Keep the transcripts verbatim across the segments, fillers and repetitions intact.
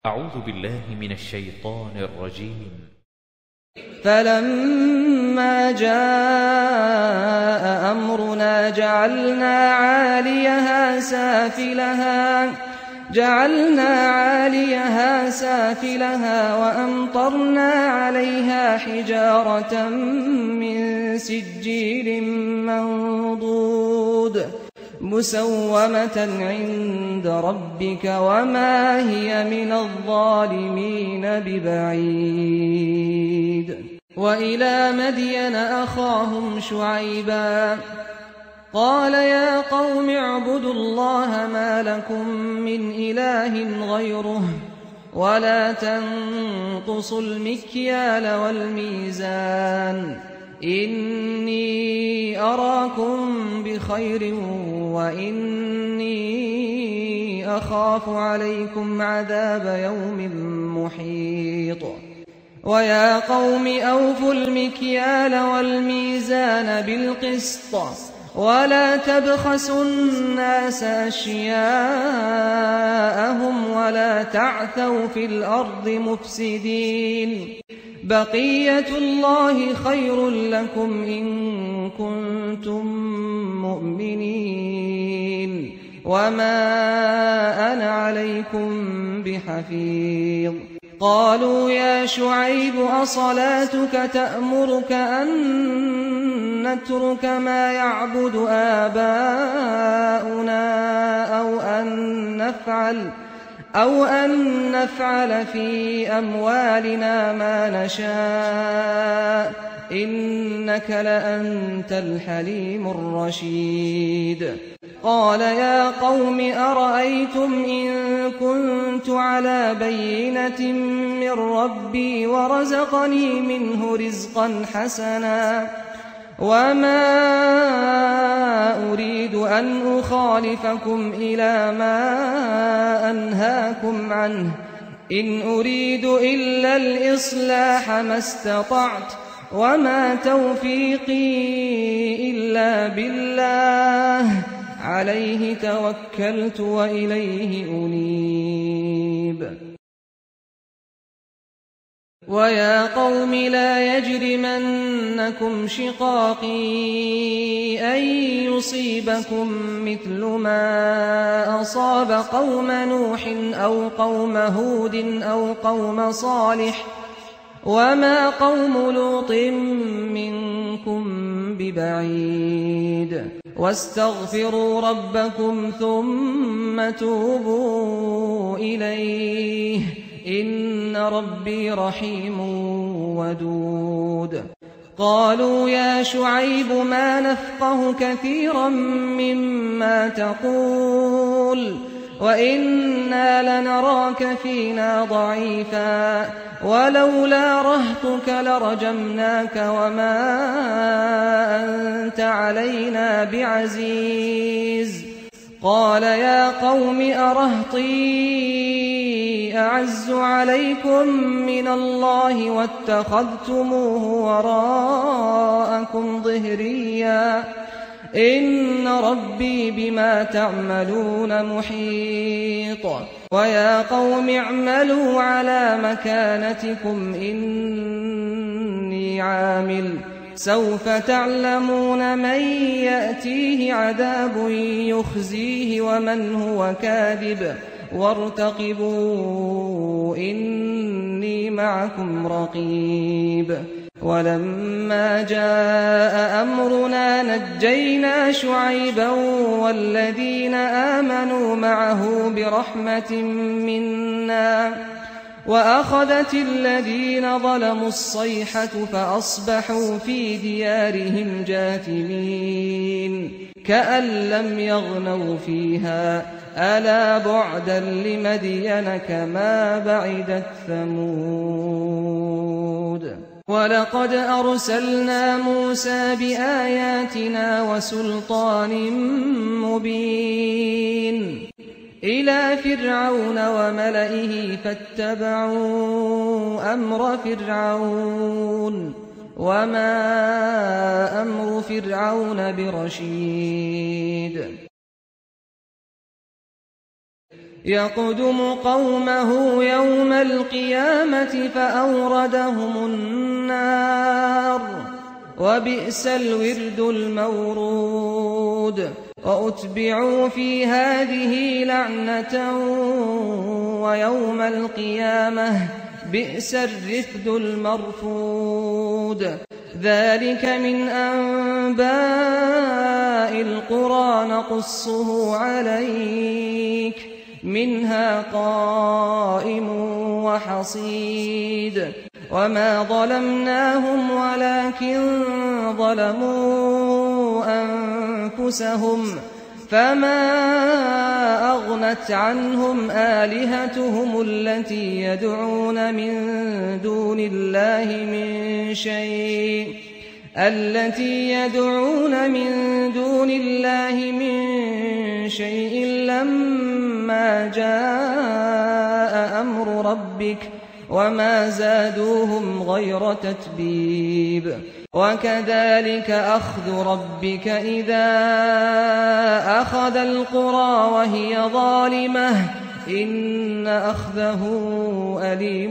أعوذ بالله من الشيطان الرجيم. فلما جاء أمرنا جعلنا عاليها سافلها جعلنا عاليها سافلها وأمطرنا عليها حجارة من سجيل منضود مسومة عند ربك وما هي من الظالمين ببعيد. وإلى مدين أخاهم شعيبا قال يا قوم اعبدوا الله ما لكم من إله غيره ولا تنقصوا المكيال والميزان إني أراكم بخير وإني أخاف عليكم عذاب يوم محيط. ويا قوم أوفوا المكيال والميزان بالقسط ولا تبخسوا الناس أشياءهم ولا تعثوا في الأرض مفسدين بقية الله خير لكم إن كنتم مؤمنين وما أنا عليكم بحفيظ. قالوا يا شعيب أصلاتك تأمرك أن نترك ما يعبد آباؤنا أو أن نفعل أو أن نفعل في أموالنا ما نشاء إنك لأنت الحليم الرشيد. قال يا قوم أرأيتم إن كنت على بينة من ربي ورزقني منه رزقا حسنا وما أريد أن أخالفكم إلى ما أنهاكم عنه إن أريد إلا الإصلاح ما استطعت وما توفيقي إلا بالله عليه توكلت وإليه أنيب. ويا قوم لا يجرمنكم شقاقي أن يصيبكم مثل ما أصاب قوم نوح أو قوم هود أو قوم صالح وما قوم لوط منكم ببعيد. واستغفروا ربكم ثم توبوا إليه إن ربي رحيم ودود. قالوا يا شعيب ما نفقه كثيرا مما تقول وإنا لنراك فينا ضعيفا ولولا رهطك لرجمناك وما أنت علينا بعزيز. قال يا قوم أرهطي أعز عليكم من الله واتخذتموه وراءكم ظهريا إن ربي بما تعملون محيط. ويا قوم اعملوا على مكانتكم إني عامل سوف تعلمون من يأتيه عذاب يخزيه ومن هو كاذب وارتقبوا إني معكم رقيب. ولما جاء أمرنا نجينا شعيبا والذين آمنوا معه برحمة منا وأخذت الذين ظلموا الصيحة فأصبحوا في ديارهم جاثمين كأن لم يغنوا فيها ألا بعدا لمدين كما بعدت ثمود. ولقد أرسلنا موسى بآياتنا وسلطان مبين إلى فرعون وملئه فاتبعوا أمر فرعون وما أمر فرعون برشيد. يقدم قومه يوم القيامة فأوردهم النار وبئس الورد المورود وأتبعوا في هذه لعنة ويوم القيامة بئس الرفد المرفود ذلك من أنباء القرى نقصه عليك منها قائم وحصيد وما ظلمناهم ولكن ظلموا أنفسهم فما أغنت عنهم آلهتهم التي يدعون من دون الله من شيء التي يدعون من دون الله من شيء لما جاء أمر ربك وما زادوهم غير تتبيب وكذلك أخذ ربك إذا أخذ القرى وهي ظالمة إن أخذه أليم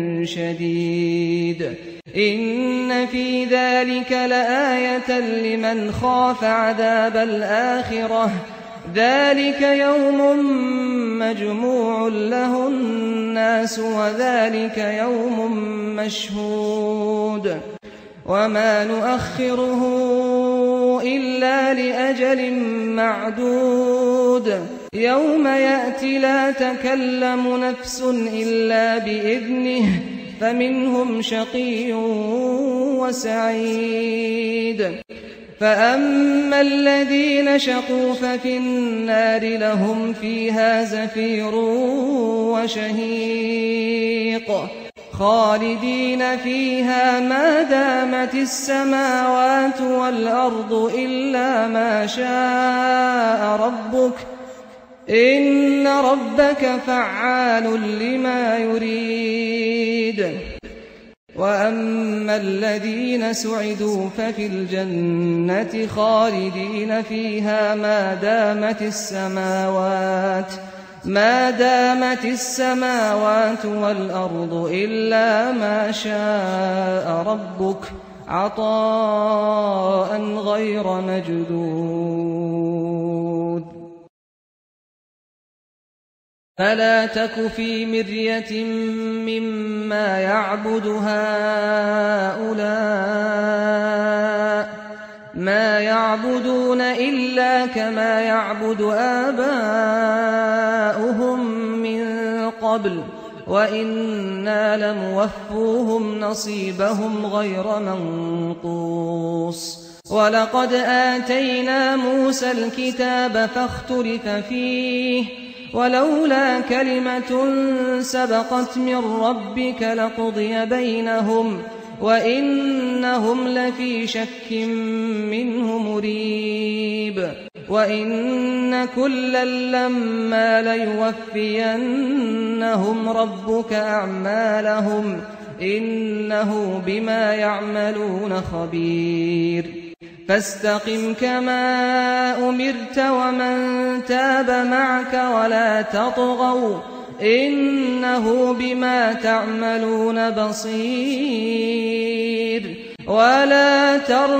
شديد إن في ذلك لآية لمن خاف عذاب الآخرة ذلك يوم مجموع له الناس وذلك يوم مشهود وما نؤخره إلا لأجل معدود يوم يأتي لا تكلم نفس إلا بإذنه فمنهم شقي وسعيد فأما الذين شقوا ففي النار لهم فيها زفير وشهيق خالدين فيها ما دامت السماوات والأرض إلا ما شاء ربك إن ربك فعال لما يريد وأما الذين سعدوا ففي الجنة خالدين فيها ما دامت السماوات ما دامت السماوات والأرض إلا ما شاء ربك عطاء غير مجدود فلا تك في مرية مما يعبد هؤلاء ما يعبدون إلا كما يعبد آباؤهم من قبل وإنا لموفوهم نصيبهم غير منقوص ولقد آتينا موسى الكتاب فاختلف فيه ولولا كلمة سبقت من ربك لقضي بينهم وإنهم لفي شك منه مريب وإن كلا لما ليوفينهم ربك أعمالهم إنه بما يعملون خبير فاستقم كما أمرت ومن تاب معك ولا تطغوا إنه بما تعملون بصير ولا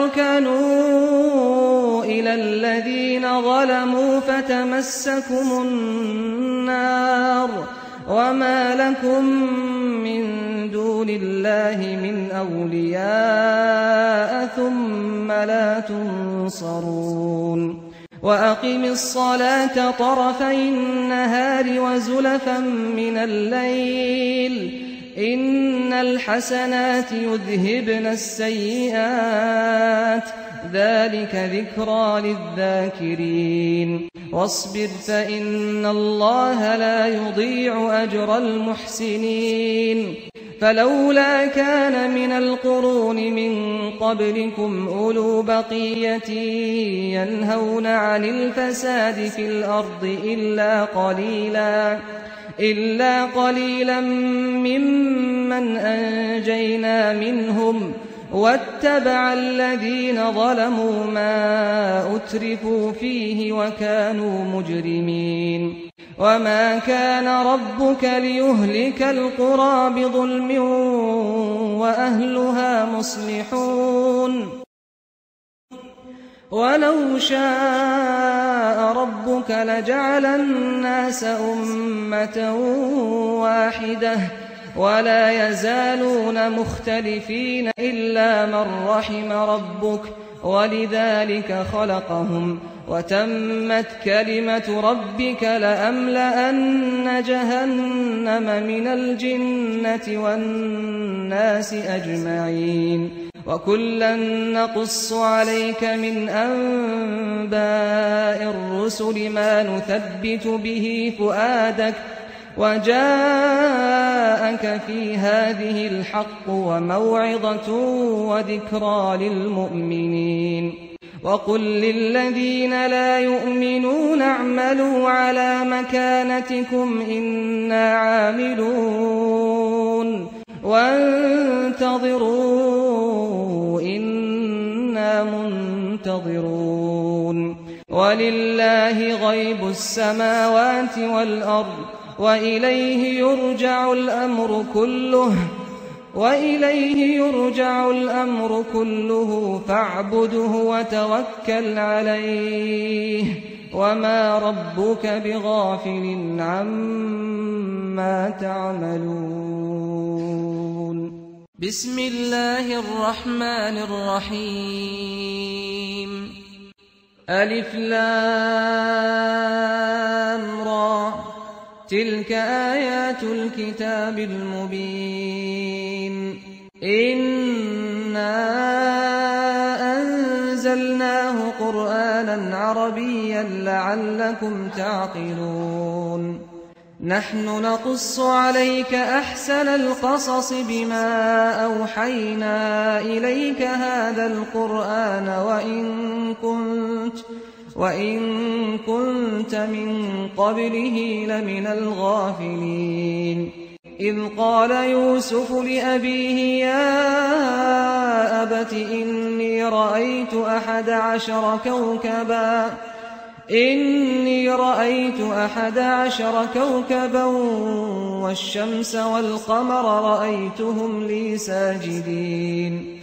تركنوا إلى الذين ظلموا فتمسكم النار وما لكم من دون الله من أولياء ثم لا تنصرون وأقم الصلاة طرفي النهار وزلفا من الليل إن الحسنات يذهبن السيئات ذلك ذكرى للذاكرين واصبر فإن الله لا يضيع أجر المحسنين فلولا كان من القرون من قبلكم أولو بقية ينهون عن الفساد في الأرض إلا قليلا إلا قليلا ممن أنجينا منهم واتبع الذين ظلموا ما أترفوا فيه وكانوا مجرمين وما كان ربك ليهلك القرى بظلم وأهلها مصلحون ولو شاء ربك لجعل الناس أمة واحدة ولا يزالون مختلفين إلا من رحم ربك ولذلك خلقهم وتمت كلمة ربك لأملأن جهنم من الجنة والناس أجمعين وكلا نقص عليك من أنباء الرسل ما نثبت به فؤادك وجاءك في هذه الحق وموعظة وذكرى للمؤمنين وقل للذين لا يؤمنون اعملوا على مكانتكم إنا عاملون وانتظروا إنا منتظرون ولله غيب السماوات والأرض وإليه يرجع الأمر كله وإليه يرجع الأمر كله فاعبده وتوكل عليه وما ربك بغافل عما تعملون بسم الله الرحمن الرحيم ألف لام را تلك آيات الكتاب المبين إنا أنزلناه قرآنا عربيا لعلكم تعقلون نحن نقص عليك أحسن القصص بما أوحينا إليك هذا القرآن وإن كنت وإن كنت من قبله لمن الغافلين إذ قال يوسف لأبيه يا أبت إني رأيت أحد عشر كوكبا إني رأيت أحد عشر كوكبا والشمس والقمر رأيتهم لي ساجدين